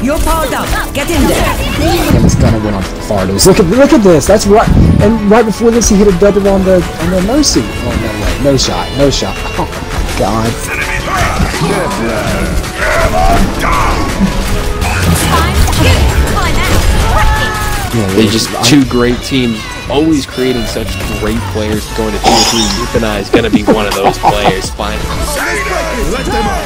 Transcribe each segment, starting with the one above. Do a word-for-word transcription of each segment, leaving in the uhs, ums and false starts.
You're powered up. Get in there. And it's gonna win on Fardos. Look at look at this. That's right. And right before this, he hit a double on the on the Mercy. Oh no way. No shot. No shot. Oh my God. Yeah, They're just two great teams, always creating such great players. Going to tier three, Euthanize is going to be one of those players. Finally. Let them up.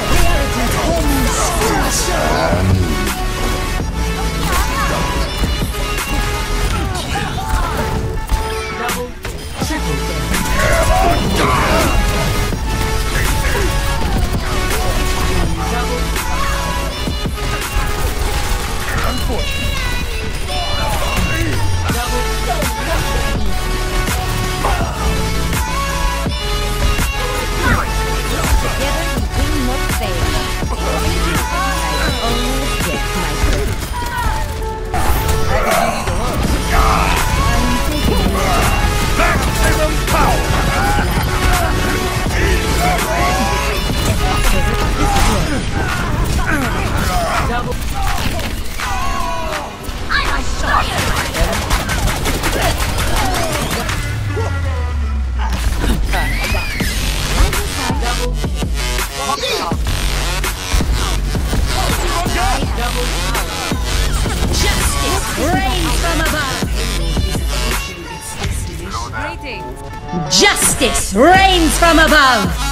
Justice reigns from above!